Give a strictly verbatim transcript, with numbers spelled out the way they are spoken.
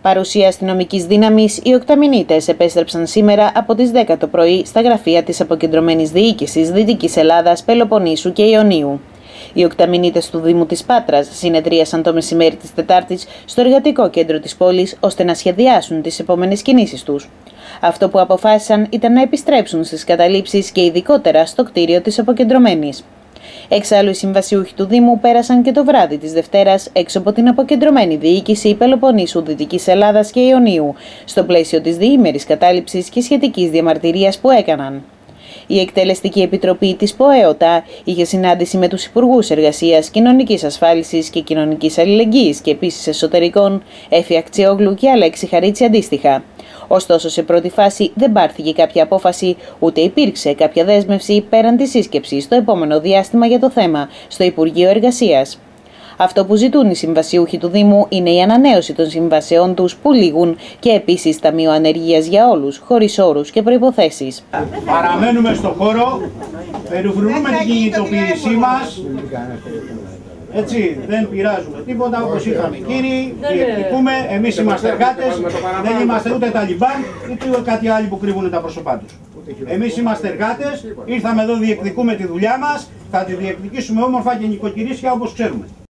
Παρουσία αστυνομικής δύναμης, οι οκταμινίτες επέστρεψαν σήμερα από τις δέκα το πρωί στα γραφεία της Αποκεντρωμένης Διοίκησης Δυτικής Ελλάδας, Πελοποννήσου και Ιωνίου. Οι οκταμινίτες του Δήμου της Πάτρας συνεδρίασαν το μεσημέρι της Τετάρτης στο εργατικό κέντρο της πόλης ώστε να σχεδιάσουν τις επόμενες κινήσεις τους. Αυτό που αποφάσισαν ήταν να επιστρέψουν στις καταλήψεις και ειδικότερα στο κτίριο της Αποκεντρωμένης. Εξάλλου, οι συμβασιούχοι του Δήμου πέρασαν και το βράδυ της Δευτέρας έξω από την Αποκεντρωμένη Διοίκηση Πελοποννήσου, Δυτικής Ελλάδας και Ιωνίου, στο πλαίσιο της διήμερης κατάληψης και σχετικής διαμαρτυρίας που έκαναν. Η Εκτελεστική Επιτροπή της ΠΟΕΟΤΑ είχε συνάντηση με τους Υπουργούς Εργασίας, Κοινωνικής Ασφάλισης και Κοινωνικής Αλληλεγγύης και επίσης Εσωτερικών, Έφη Ακτιόγλου και Αλέξη Χαρίτση αντίστοιχα. Ωστόσο, σε πρώτη φάση δεν πάρθηκε κάποια απόφαση, ούτε υπήρξε κάποια δέσμευση πέραν της σύσκεψης στο επόμενο διάστημα για το θέμα στο Υπουργείο Εργασίας. Αυτό που ζητούν οι συμβασιούχοι του Δήμου είναι η ανανέωση των συμβασιών τους που λήγουν και επίσης ταμείο ανεργίας για όλους, χωρίς όρους και προϋποθέσεις. Παραμένουμε στο χώρο, περιφρουρούμε την κινητοποίησή μας. Έτσι, δεν πειράζουμε τίποτα, όπως είχαμε κύριοι, διεκδικούμε, εμείς είμαστε εργάτες, δεν είμαστε ούτε Ταλιμπάν, ούτε κάτι άλλο που κρύβουν τα πρόσωπά τους. Εμείς είμαστε εργάτες, ήρθαμε εδώ, διεκδικούμε τη δουλειά μας, θα τη διεκδικήσουμε όμορφα και νοικοκυρίσια όπως ξέρουμε.